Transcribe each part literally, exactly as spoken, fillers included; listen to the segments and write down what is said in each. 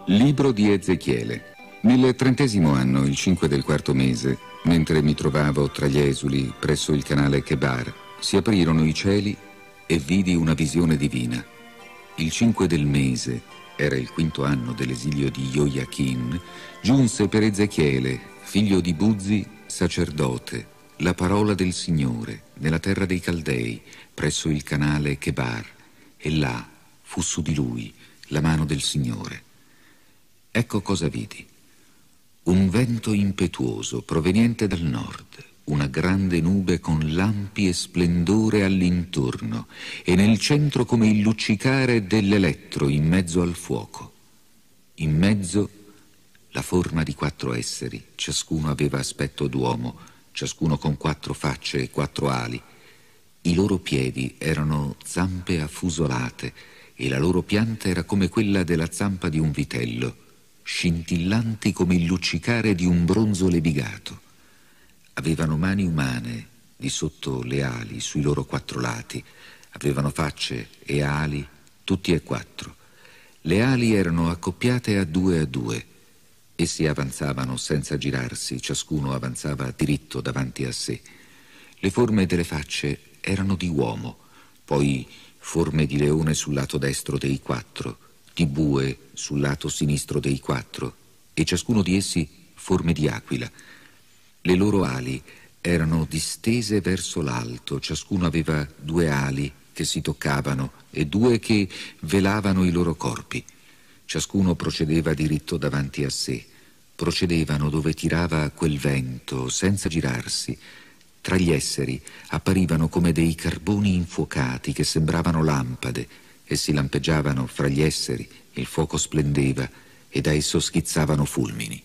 Libro di Ezechiele. Nel trentesimo anno, il cinque del quarto mese, mentre mi trovavo tra gli esuli presso il canale Chebar, si aprirono i cieli e vidi una visione divina. Il cinque del mese, era il quinto anno dell'esilio di Joiachin, giunse per Ezechiele, figlio di Buzzi, sacerdote, la parola del Signore nella terra dei Caldei, presso il canale Chebar, e là fu su di lui la mano del Signore. Ecco cosa vidi. Un vento impetuoso proveniente dal nord, una grande nube con lampi e splendore all'intorno, e nel centro come il luccicare dell'elettro in mezzo al fuoco. In mezzo la forma di quattro esseri, ciascuno aveva aspetto d'uomo, ciascuno con quattro facce e quattro ali. I loro piedi erano zampe affusolate, e la loro pianta era come quella della zampa di un vitello, scintillanti come il luccicare di un bronzo levigato. Avevano mani umane di sotto le ali sui loro quattro lati, avevano facce e ali tutti e quattro. Le ali erano accoppiate a due a due. Essi avanzavano senza girarsi, ciascuno avanzava diritto davanti a sé. Le forme delle facce erano di uomo, poi forme di leone sul lato destro dei quattro, di bue sul lato sinistro dei quattro, e ciascuno di essi forme di aquila. Le loro ali erano distese verso l'alto, ciascuno aveva due ali che si toccavano e due che velavano i loro corpi. Ciascuno procedeva diritto davanti a sé. Procedevano dove tirava quel vento, senza girarsi. Tra gli esseri apparivano come dei carboni infuocati che sembravano lampade. Essi lampeggiavano fra gli esseri, il fuoco splendeva e da esso schizzavano fulmini.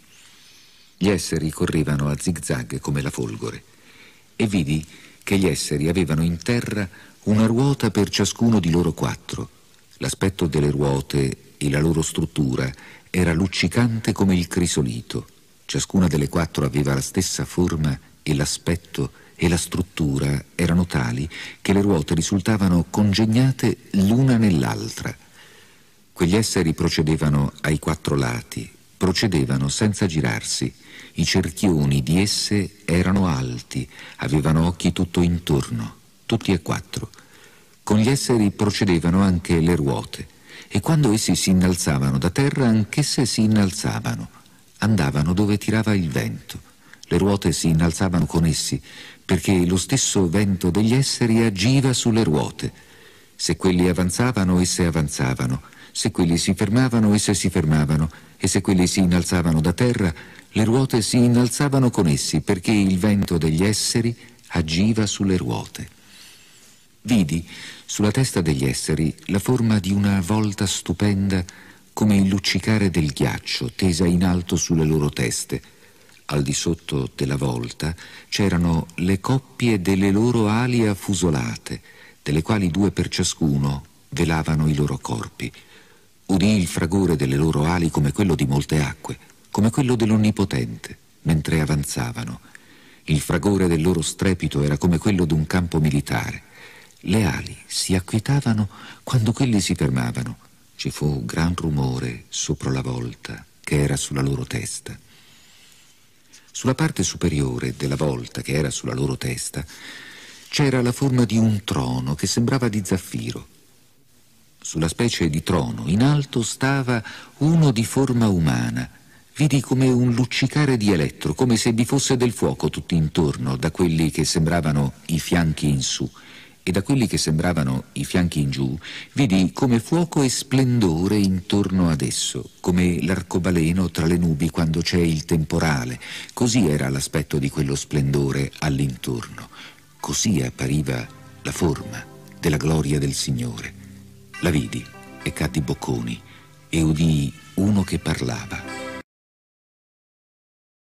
Gli esseri correvano a zigzag come la folgore, e vidi che gli esseri avevano in terra una ruota per ciascuno di loro quattro. L'aspetto delle ruote e la loro struttura era luccicante come il crisolito. Ciascuna delle quattro aveva la stessa forma, e l'aspetto e la struttura erano tali che le ruote risultavano congegnate l'una nell'altra. Quegli esseri procedevano ai quattro lati, procedevano senza girarsi. I cerchioni di esse erano alti, avevano occhi tutto intorno, tutti e quattro. Con gli esseri procedevano anche le ruote, e quando essi si innalzavano da terra, anch'esse si innalzavano, andavano dove tirava il vento. Le ruote si innalzavano con essi, perché lo stesso vento degli esseri agiva sulle ruote. Se quelli avanzavano, esse avanzavano; se quelli si fermavano, esse si fermavano; e se quelli si innalzavano da terra, le ruote si innalzavano con essi, perché il vento degli esseri agiva sulle ruote. Vidi sulla testa degli esseri la forma di una volta stupenda come il luccicare del ghiaccio, tesa in alto sulle loro teste. Al di sotto della volta c'erano le coppie delle loro ali affusolate, delle quali due per ciascuno velavano i loro corpi. Udii il fragore delle loro ali come quello di molte acque, come quello dell'Onnipotente, mentre avanzavano. Il fragore del loro strepito era come quello d'un campo militare. Le ali si acquietavano quando quelli si fermavano. Ci fu gran rumore sopra la volta che era sulla loro testa. Sulla parte superiore della volta che era sulla loro testa c'era la forma di un trono che sembrava di zaffiro. Sulla specie di trono in alto stava uno di forma umana. Vidi come un luccicare di elettro, come se vi fosse del fuoco tutto intorno, da quelli che sembravano i fianchi in su, e da quelli che sembravano i fianchi in giù vidi come fuoco e splendore intorno ad esso, come l'arcobaleno tra le nubi quando c'è il temporale. Così era l'aspetto di quello splendore all'intorno. Così appariva la forma della gloria del Signore. La vidi e caddi bocconi, e udii uno che parlava.